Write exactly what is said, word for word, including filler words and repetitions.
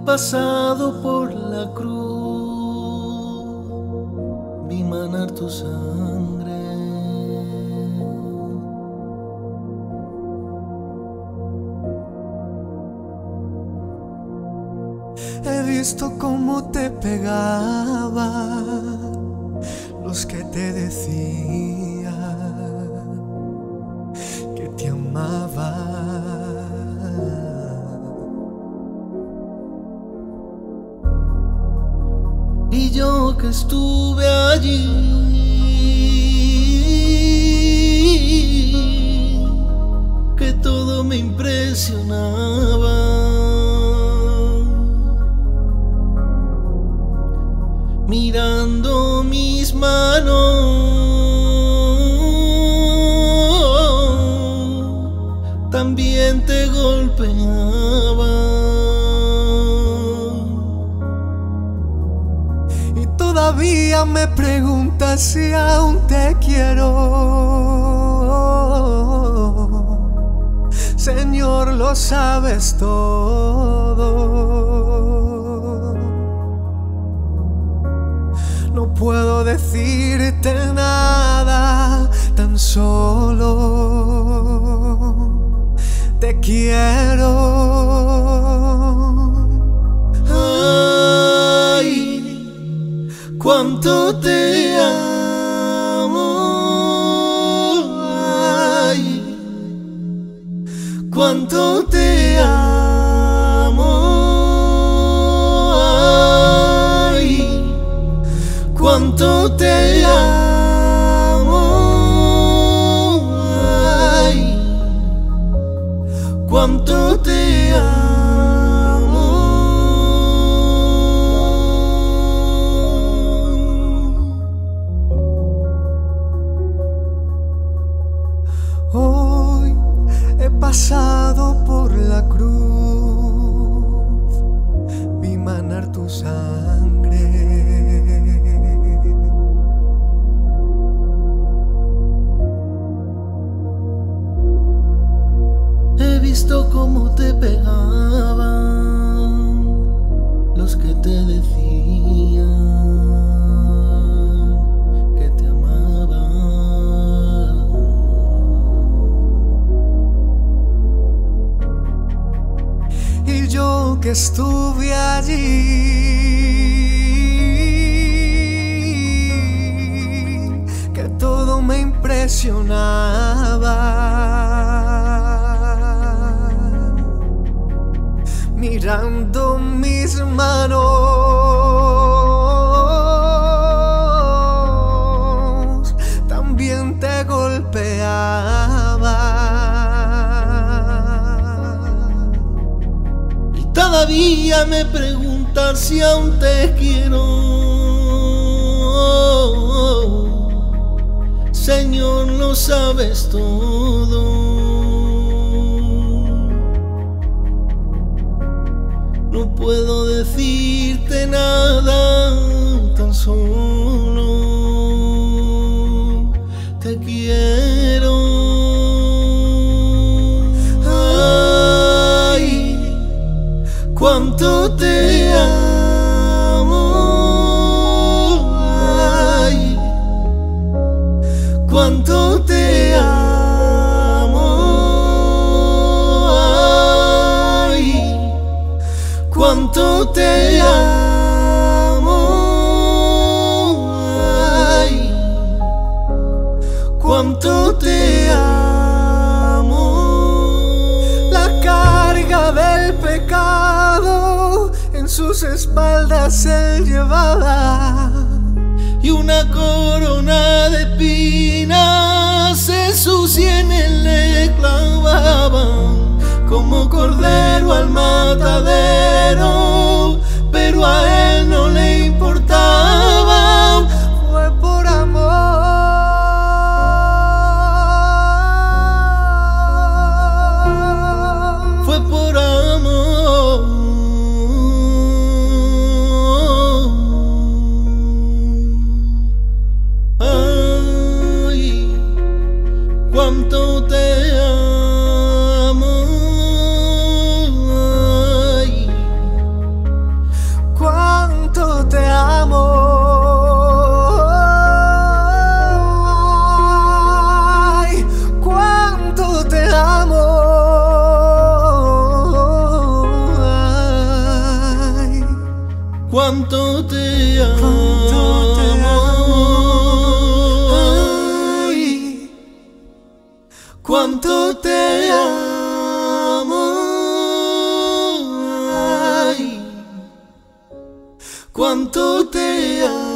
pasado por la cruz, vi manar tu sangre. He visto cómo te pegaba los que te decían que te amaban. Y yo que estuve allí, que todo me impresionaba, mirando mis manos, también te golpeaba. Todavía me preguntas si aún te quiero. Señor, lo sabes todo. No puedo decirte nada, tan solo te quiero. Cuánto te amo, ay, cuánto te amo, ay, cuánto te amo, ay, cuánto te amo. Hoy he pasado por la cruz, vi manar tu sangre. He visto cómo te pegaban los que te decían que te amaban. Y yo que estuve allí, que todo me impresionaba, mirando mis manos, también te golpeaba. Todavía me preguntas si aún te quiero. Señor, lo sabes todo. No puedo decirte nada, tan solo te quiero. Cuánto te amo, ay, cuánto te amo, ay, cuánto te amo, ay, cuánto te amo. La carga del pecado en sus espaldas él llevaba, y una corona de espinas en sus sienes le clavaban, como cordero al matadero, pero a él no le importaba. Fue por amor. Fue por amor. Ay, cuánto te amo. Ay, cuánto te amo. Cuánto te amo. Ay, cuánto te amo. Ay, cuánto te amo.